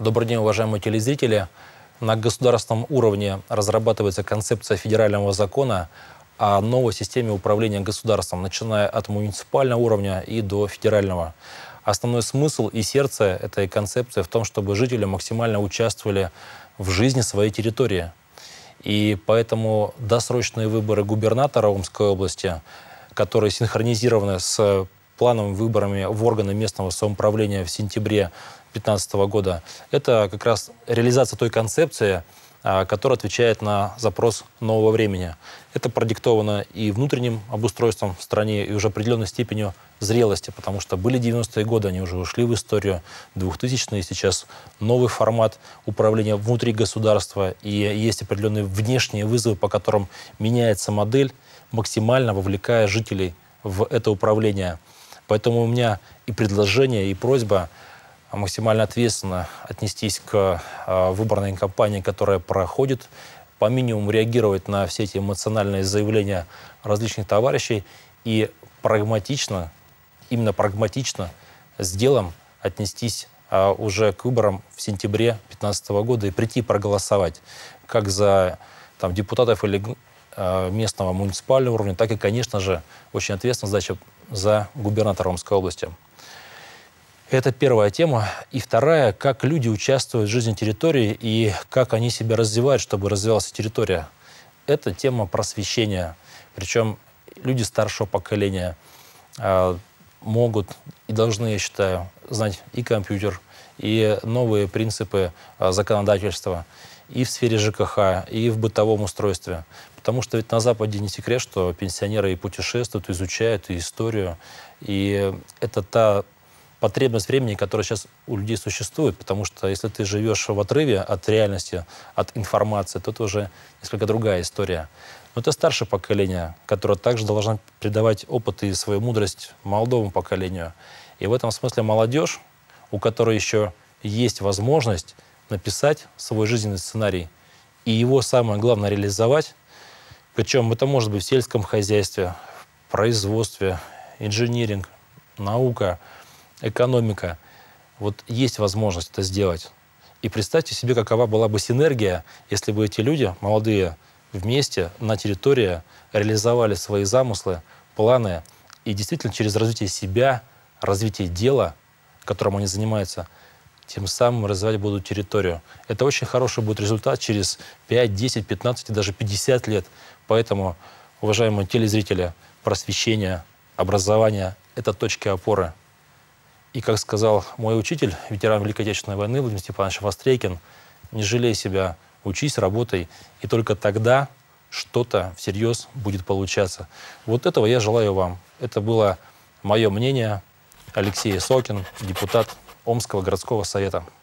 Добрый день, уважаемые телезрители. На государственном уровне разрабатывается концепция федерального закона о новой системе управления государством, начиная от муниципального уровня и до федерального. Основной смысл и сердце этой концепции в том, чтобы жители максимально участвовали в жизни своей территории. И поэтому досрочные выборы губернатора Омской области, которые синхронизированы с плановыми выборами в органы местного самоуправления в сентябре 2015 года, это как раз реализация той концепции, которая отвечает на запрос нового времени. Это продиктовано и внутренним обустройством в стране, и уже определенной степенью зрелости, потому что были 90-е годы, они уже ушли в историю, 2000-е, сейчас новый формат управления внутри государства, и есть определенные внешние вызовы, по которым меняется модель, максимально вовлекая жителей в это управление. Поэтому у меня и предложение, и просьба максимально ответственно отнестись к выборной кампании, которая проходит, по минимуму реагировать на все эти эмоциональные заявления различных товарищей и прагматично, именно прагматично, с делом отнестись уже к выборам в сентябре 2015 года и прийти проголосовать как за депутатов или местного муниципального уровня, так и, конечно же, очень ответственная задача за губернатора Омской области. Это первая тема. И вторая, как люди участвуют в жизни территории и как они себя развивают, чтобы развивалась территория. Это тема просвещения. Причем люди старшего поколения могут и должны, я считаю, знать и компьютер, и новые принципы законодательства, и в сфере ЖКХ, и в бытовом устройстве. Потому что ведь на Западе не секрет, что пенсионеры и путешествуют, изучают и историю. И это та потребность времени, которая сейчас у людей существует, потому что если ты живешь в отрыве от реальности, от информации, то это уже несколько другая история. Но это старшее поколение, которое также должно передавать опыт и свою мудрость молодому поколению. И в этом смысле молодежь, у которой еще есть возможность написать свой жизненный сценарий и его, самое главное, реализовать, причем это может быть в сельском хозяйстве, в производстве, инжиниринг, наука, экономика. Вот есть возможность это сделать. И представьте себе, какова была бы синергия, если бы эти люди, молодые, вместе на территории реализовали свои замыслы, планы, и действительно через развитие себя, развитие дела, которым они занимаются, тем самым развивать будут территорию. Это очень хороший будет результат через 5, 10, 15 и даже 50 лет. Поэтому, уважаемые телезрители, просвещение, образование – это точки опоры. И, как сказал мой учитель, ветеран Великой Отечественной войны Владимир Степанович Вострекин, не жалей себя, учись, работай, и только тогда что-то всерьез будет получаться. Вот этого я желаю вам. Это было мое мнение. Алексей Сокин, депутат Омского городского совета.